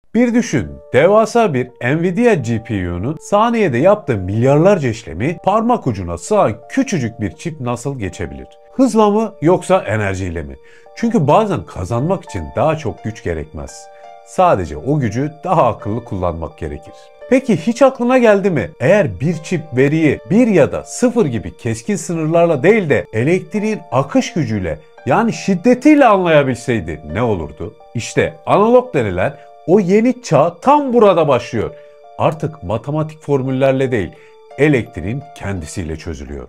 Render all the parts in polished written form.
Bir düşün, devasa bir Nvidia GPU'nun saniyede yaptığı milyarlarca işlemi parmak ucuna sığan küçücük bir çip nasıl geçebilir? Hızla mı yoksa enerjiyle mi? Çünkü bazen kazanmak için daha çok güç gerekmez. Sadece o gücü daha akıllı kullanmak gerekir. Peki hiç aklına geldi mi? Eğer bir çip veriyi 1 ya da 0 gibi keskin sınırlarla değil de elektriğin akış gücüyle yani şiddetiyle anlayabilseydi ne olurdu? İşte analog denilen o yeni çağ tam burada başlıyor. Artık matematik formüllerle değil, elektriğin kendisiyle çözülüyor.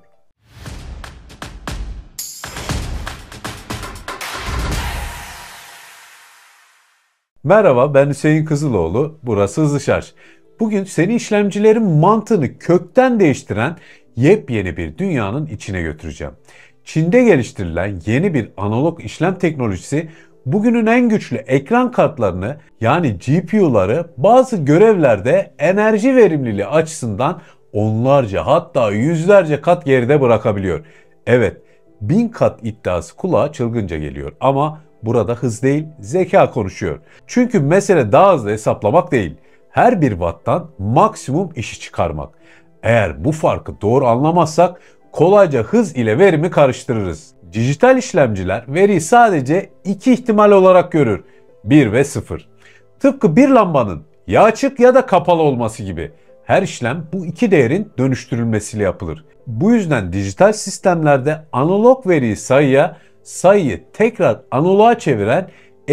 Merhaba, ben Hüseyin Kızıloğlu. Burası Hızlı Şarj. Bugün seni işlemcilerin mantığını kökten değiştiren yepyeni bir dünyanın içine götüreceğim. Çin'de geliştirilen yeni bir analog işlem teknolojisi bugünün en güçlü ekran kartlarını yani GPU'ları bazı görevlerde enerji verimliliği açısından onlarca hatta yüzlerce kat geride bırakabiliyor. Evet, 1000 kat iddiası kulağa çılgınca geliyor ama burada hız değil zeka konuşuyor. Çünkü mesele daha hızlı hesaplamak değil, her bir watttan maksimum işi çıkarmak. Eğer bu farkı doğru anlamazsak kolayca hız ile verimi karıştırırız. Dijital işlemciler veriyi sadece iki ihtimal olarak görür. 1 ve 0. Tıpkı bir lambanın ya açık ya da kapalı olması gibi. Her işlem bu iki değerin dönüştürülmesiyle yapılır. Bu yüzden dijital sistemlerde analog veriyi sayıya, sayıyı tekrar analoğa çeviren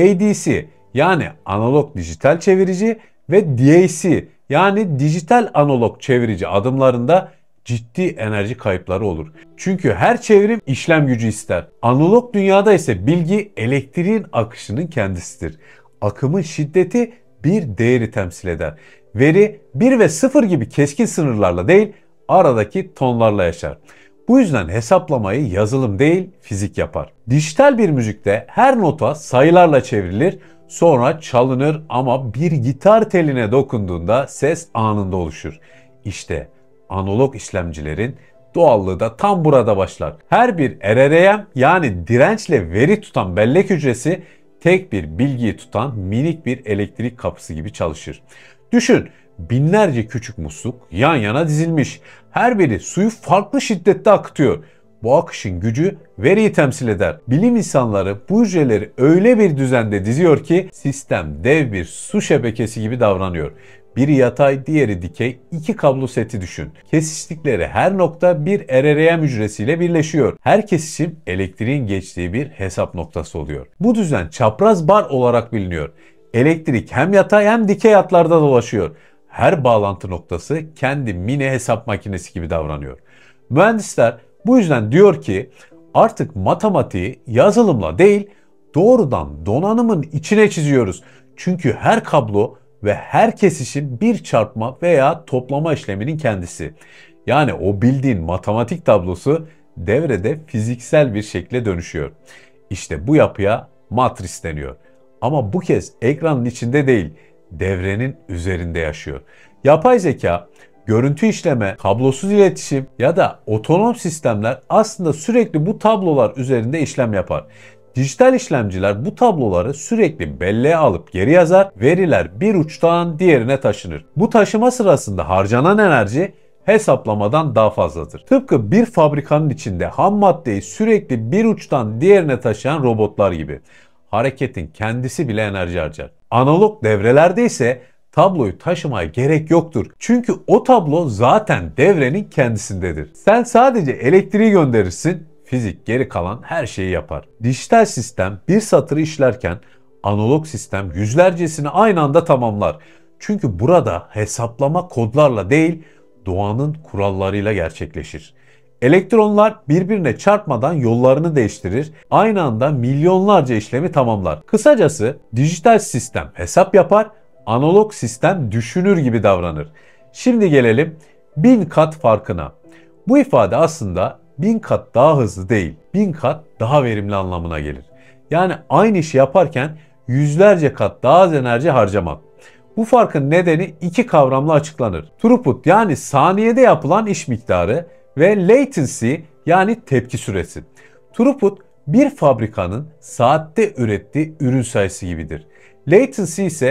ADC yani analog dijital çevirici ve DAC yani dijital analog çevirici adımlarında ciddi enerji kayıpları olur. Çünkü her çevrim işlem gücü ister. Analog dünyada ise bilgi elektriğin akışının kendisidir. Akımın şiddeti bir değeri temsil eder. Veri 1 ve 0 gibi keskin sınırlarla değil, aradaki tonlarla yaşar. Bu yüzden hesaplamayı yazılım değil, fizik yapar. Dijital bir müzikte her nota sayılarla çevrilir, sonra çalınır ama bir gitar teline dokunduğunda ses anında oluşur. İşte analog işlemcilerin doğallığı da tam burada başlar. Her bir RRAM yani dirençle veri tutan bellek hücresi tek bir bilgiyi tutan minik bir elektrik kapısı gibi çalışır. Düşün, binlerce küçük musluk yan yana dizilmiş. Her biri suyu farklı şiddette akıtıyor. Bu akışın gücü veriyi temsil eder. Bilim insanları bu hücreleri öyle bir düzende diziyor ki sistem dev bir su şebekesi gibi davranıyor. Biri yatay, diğeri dikey, iki kablo seti düşün. Kesiştikleri her nokta bir RRAM hücresiyle birleşiyor. Her kesişim elektriğin geçtiği bir hesap noktası oluyor. Bu düzen çapraz bar olarak biliniyor. Elektrik hem yatay hem dikey hatlarda dolaşıyor. Her bağlantı noktası kendi mini hesap makinesi gibi davranıyor. Mühendisler bu yüzden diyor ki artık matematiği yazılımla değil doğrudan donanımın içine çiziyoruz. Çünkü her kablo ve her kesişim bir çarpma veya toplama işleminin kendisi. Yani o bildiğin matematik tablosu devrede fiziksel bir şekle dönüşüyor. İşte bu yapıya matris deniyor. Ama bu kez ekranın içinde değil, devrenin üzerinde yaşıyor. Yapay zeka, görüntü işleme, kablosuz iletişim ya da otonom sistemler aslında sürekli bu tablolar üzerinde işlem yapar. Dijital işlemciler bu tabloları sürekli belleğe alıp geri yazar, veriler bir uçtan diğerine taşınır. Bu taşıma sırasında harcanan enerji hesaplamadan daha fazladır. Tıpkı bir fabrikanın içinde ham maddeyi sürekli bir uçtan diğerine taşıyan robotlar gibi. Hareketin kendisi bile enerji harcar. Analog devrelerde ise tabloyu taşımaya gerek yoktur. Çünkü o tablo zaten devrenin kendisindedir. Sen sadece elektriği gönderirsin, fizik geri kalan her şeyi yapar. Dijital sistem bir satırı işlerken analog sistem yüzlercesini aynı anda tamamlar. Çünkü burada hesaplama kodlarla değil, doğanın kurallarıyla gerçekleşir. Elektronlar birbirine çarpmadan yollarını değiştirir, aynı anda milyonlarca işlemi tamamlar. Kısacası dijital sistem hesap yapar, analog sistem düşünür gibi davranır. Şimdi gelelim 1000 kat farkına. Bu ifade aslında 1000 kat daha hızlı değil, 1000 kat daha verimli anlamına gelir. Yani aynı işi yaparken yüzlerce kat daha az enerji harcamak. Bu farkın nedeni iki kavramla açıklanır. Throughput yani saniyede yapılan iş miktarı ve latency yani tepki süresi. Throughput bir fabrikanın saatte ürettiği ürün sayısı gibidir. Latency ise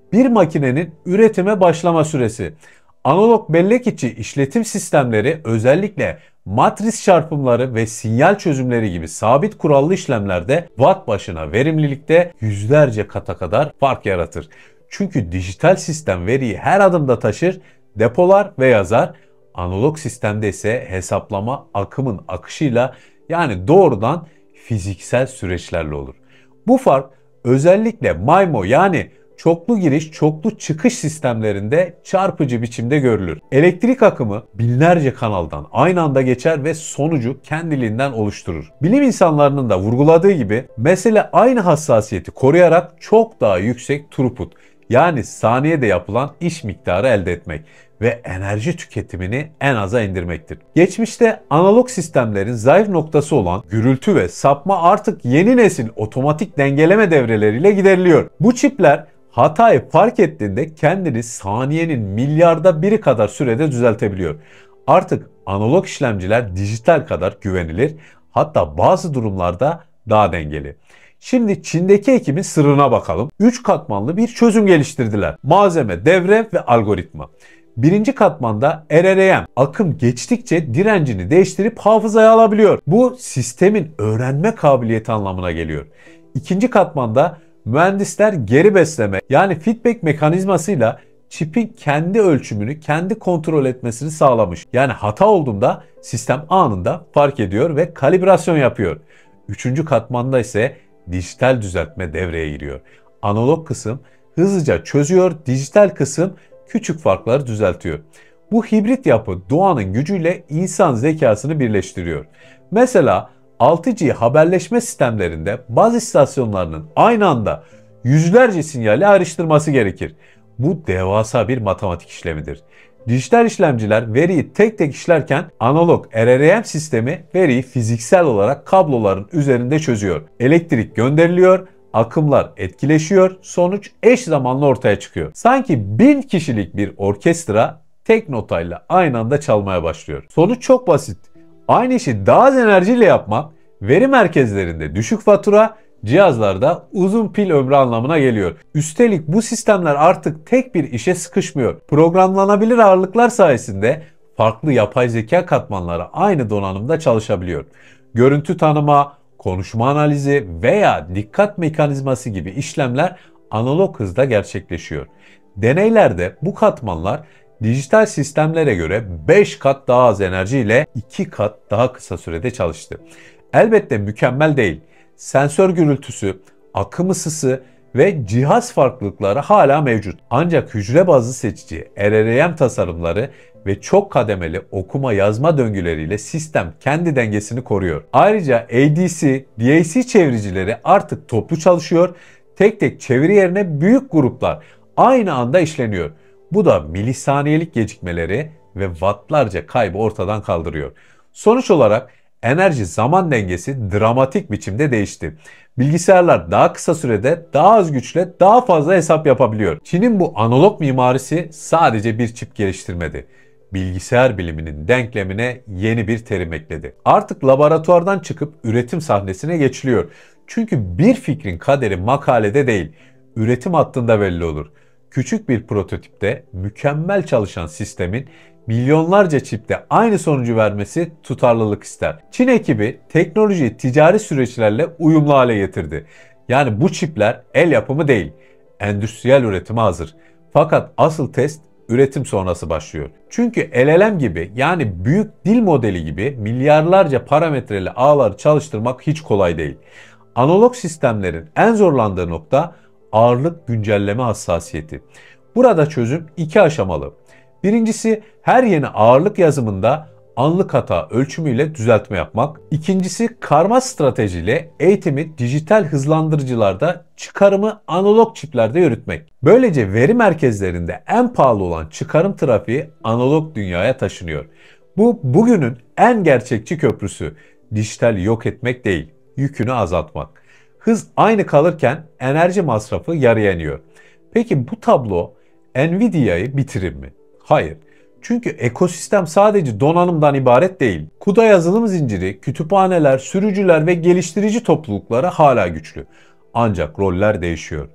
bir makinenin üretime başlama süresi. Analog bellek içi işletim sistemleri özellikle matris çarpımları ve sinyal çözümleri gibi sabit kurallı işlemlerde watt başına verimlilikte yüzlerce kata kadar fark yaratır. Çünkü dijital sistem veriyi her adımda taşır, depolar ve yazar. Analog sistemde ise hesaplama akımın akışıyla, yani doğrudan fiziksel süreçlerle olur. Bu fark özellikle MIMO, yani çoklu giriş, çoklu çıkış sistemlerinde çarpıcı biçimde görülür. Elektrik akımı binlerce kanaldan aynı anda geçer ve sonucu kendiliğinden oluşturur. Bilim insanlarının da vurguladığı gibi mesele aynı hassasiyeti koruyarak çok daha yüksek throughput, yani saniyede yapılan iş miktarı elde etmek ve enerji tüketimini en aza indirmektir. Geçmişte analog sistemlerin zayıf noktası olan gürültü ve sapma artık yeni nesil otomatik dengeleme devreleriyle gideriliyor. Bu çipler hatayı fark ettiğinde kendini saniyenin milyarda biri kadar sürede düzeltebiliyor. Artık analog işlemciler dijital kadar güvenilir, hatta bazı durumlarda daha dengeli. Şimdi Çin'deki ekibin sırrına bakalım. 3 katmanlı bir çözüm geliştirdiler. Malzeme, devre ve algoritma. Birinci katmanda RRM, akım geçtikçe direncini değiştirip hafızaya alabiliyor. Bu sistemin öğrenme kabiliyeti anlamına geliyor. İkinci katmanda mühendisler geri besleme, yani feedback mekanizmasıyla çipin kendi ölçümünü kendi kontrol etmesini sağlamış. Yani hata olduğunda sistem anında fark ediyor ve kalibrasyon yapıyor. Üçüncü katmanda ise dijital düzeltme devreye giriyor. Analog kısım hızlıca çözüyor, dijital kısım küçük farkları düzeltiyor. Bu hibrit yapı doğanın gücüyle insan zekasını birleştiriyor. Mesela 6G haberleşme sistemlerinde baz istasyonlarının aynı anda yüzlerce sinyali ayrıştırması gerekir. Bu devasa bir matematik işlemidir. Dijital işlemciler veriyi tek tek işlerken analog RRM sistemi veriyi fiziksel olarak kabloların üzerinde çözüyor. Elektrik gönderiliyor, akımlar etkileşiyor, sonuç eş zamanlı ortaya çıkıyor. Sanki 1000 kişilik bir orkestra tek notayla aynı anda çalmaya başlıyor. Sonuç çok basit. Aynı işi daha az enerjiyle yapmak, veri merkezlerinde düşük fatura, cihazlarda uzun pil ömrü anlamına geliyor. Üstelik bu sistemler artık tek bir işe sıkışmıyor. Programlanabilir ağırlıklar sayesinde farklı yapay zeka katmanları aynı donanımda çalışabiliyor. Görüntü tanıma, konuşma analizi veya dikkat mekanizması gibi işlemler analog hızda gerçekleşiyor. Deneylerde bu katmanlar dijital sistemlere göre 5 kat daha az enerji ile 2 kat daha kısa sürede çalıştı. Elbette mükemmel değil. Sensör gürültüsü, akım ısısı ve cihaz farklılıkları hala mevcut. Ancak hücre bazlı seçici, RRM tasarımları ve çok kademeli okuma yazma döngüleriyle sistem kendi dengesini koruyor. Ayrıca ADC, DAC çeviricileri artık toplu çalışıyor. Tek tek çeviri yerine büyük gruplar aynı anda işleniyor. Bu da milisaniyelik gecikmeleri ve wattlarca kaybı ortadan kaldırıyor. Sonuç olarak enerji zaman dengesi dramatik biçimde değişti. Bilgisayarlar daha kısa sürede daha az güçle daha fazla hesap yapabiliyor. Çin'in bu analog mimarisi sadece bir çip geliştirmedi. Bilgisayar biliminin denklemine yeni bir terim ekledi. Artık laboratuvardan çıkıp üretim sahnesine geçiliyor. Çünkü bir fikrin kaderi makalede değil, üretim hattında belli olur. Küçük bir prototipte mükemmel çalışan sistemin milyonlarca çipte aynı sonucu vermesi tutarlılık ister. Çin ekibi teknolojiyi ticari süreçlerle uyumlu hale getirdi. Yani bu çipler el yapımı değil, endüstriyel üretime hazır. Fakat asıl test üretim sonrası başlıyor. Çünkü LLM gibi, yani büyük dil modeli gibi milyarlarca parametreli ağları çalıştırmak hiç kolay değil. Analog sistemlerin en zorlandığı nokta ağırlık güncelleme hassasiyeti. Burada çözüm iki aşamalı. Birincisi, her yeni ağırlık yazımında anlık hata ölçümüyle düzeltme yapmak. İkincisi, karma stratejiyle eğitimi dijital hızlandırıcılarda, çıkarımı analog çiplerde yürütmek. Böylece veri merkezlerinde en pahalı olan çıkarım trafiği analog dünyaya taşınıyor. Bu bugünün en gerçekçi köprüsü. Dijital yok etmek değil, yükünü azaltmak. Hız aynı kalırken enerji masrafı yarıya iniyor. Peki bu tablo Nvidia'yı bitirir mi? Hayır. Çünkü ekosistem sadece donanımdan ibaret değil. CUDA yazılım zinciri, kütüphaneler, sürücüler ve geliştirici toplulukları hala güçlü. Ancak roller değişiyor.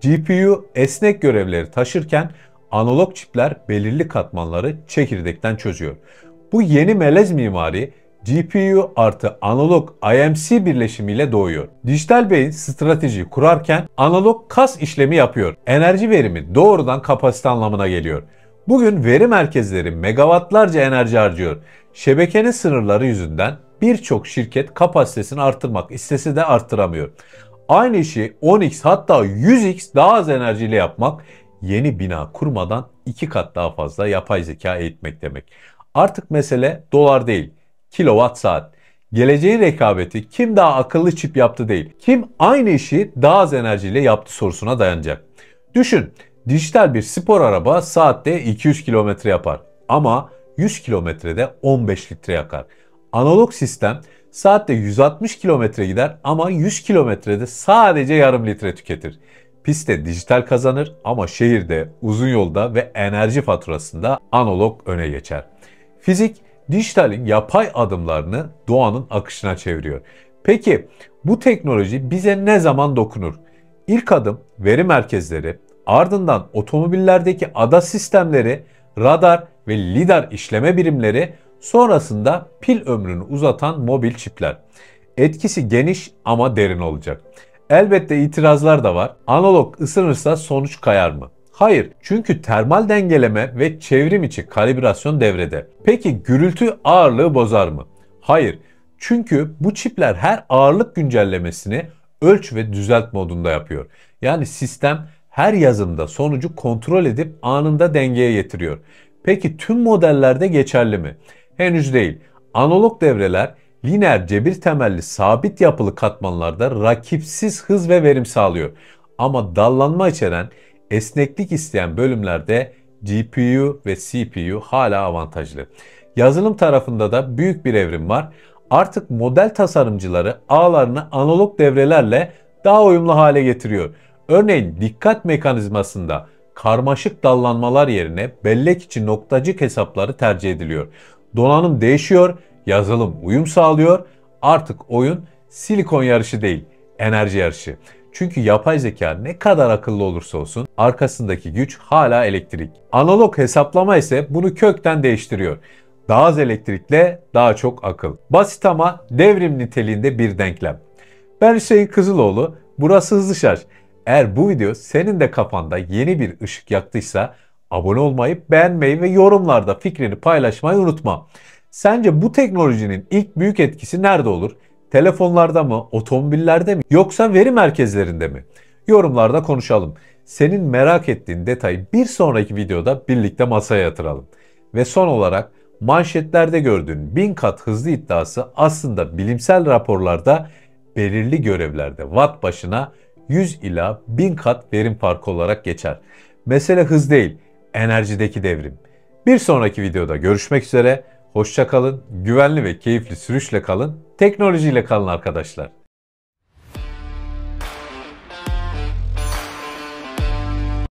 GPU esnek görevleri taşırken analog çipler belirli katmanları çekirdekten çözüyor. Bu yeni melez mimari GPU artı analog IMC birleşimiyle doğuyor. Dijital beyin strateji kurarken analog kas işlemi yapıyor. Enerji verimi doğrudan kapasite anlamına geliyor. Bugün veri merkezleri megawattlarca enerji harcıyor. Şebekenin sınırları yüzünden birçok şirket kapasitesini artırmak istese de arttıramıyor. Aynı işi 10x hatta 100x daha az enerjiyle yapmak, yeni bina kurmadan 2 kat daha fazla yapay zeka eğitmek demek. Artık mesele dolar değil, kilowatt saat. Geleceğin rekabeti kim daha akıllı çip yaptı değil, kim aynı işi daha az enerjiyle yaptı sorusuna dayanacak. Düşün, dijital bir spor araba saatte 200 kilometre yapar ama 100 kilometrede 15 litre yakar. Analog sistem saatte 160 kilometre gider ama 100 kilometrede sadece yarım litre tüketir. Pistte dijital kazanır ama şehirde, uzun yolda ve enerji faturasında analog öne geçer. Fizik, dijitalin yapay adımlarını doğanın akışına çeviriyor. Peki bu teknoloji bize ne zaman dokunur? İlk adım veri merkezleri, ardından otomobillerdeki ADAS sistemleri, radar ve lidar işleme birimleri, sonrasında pil ömrünü uzatan mobil çipler. Etkisi geniş ama derin olacak. Elbette itirazlar da var. Analog ısınırsa sonuç kayar mı? Hayır, çünkü termal dengeleme ve çevrim içi kalibrasyon devrede. Peki gürültü ağırlığı bozar mı? Hayır, çünkü bu çipler her ağırlık güncellemesini ölç ve düzelt modunda yapıyor. Yani sistem her yazımda sonucu kontrol edip anında dengeye getiriyor. Peki tüm modellerde geçerli mi? Henüz değil. Analog devreler lineer cebir temelli sabit yapılı katmanlarda rakipsiz hız ve verim sağlıyor. Ama dallanma içeren, esneklik isteyen bölümlerde GPU ve CPU hala avantajlı. Yazılım tarafında da büyük bir evrim var. Artık model tasarımcıları ağlarını analog devrelerle daha uyumlu hale getiriyor. Örneğin dikkat mekanizmasında karmaşık dallanmalar yerine bellek içi noktacık hesapları tercih ediliyor. Donanım değişiyor, yazılım uyum sağlıyor. Artık oyun silikon yarışı değil, enerji yarışı. Çünkü yapay zeka ne kadar akıllı olursa olsun arkasındaki güç hala elektrik. Analog hesaplama ise bunu kökten değiştiriyor. Daha az elektrikle daha çok akıl. Basit ama devrim niteliğinde bir denklem. Ben Hüseyin Kızıloğlu, burası Hızlı Şarj. Eğer bu video senin de kafanda yeni bir ışık yaktıysa abone olmayı, beğenmeyi ve yorumlarda fikrini paylaşmayı unutma. Sence bu teknolojinin ilk büyük etkisi nerede olur? Telefonlarda mı, otomobillerde mi yoksa veri merkezlerinde mi? Yorumlarda konuşalım. Senin merak ettiğin detayı bir sonraki videoda birlikte masaya yatıralım. Ve son olarak manşetlerde gördüğün 1000 kat hızlı iddiası aslında bilimsel raporlarda belirli görevlerde watt başına 100 ila 1000 kat verim farkı olarak geçer. Mesele hız değil, enerjideki devrim. Bir sonraki videoda görüşmek üzere. Hoşça kalın, güvenli ve keyifli sürüşle kalın, teknolojiyle kalın arkadaşlar.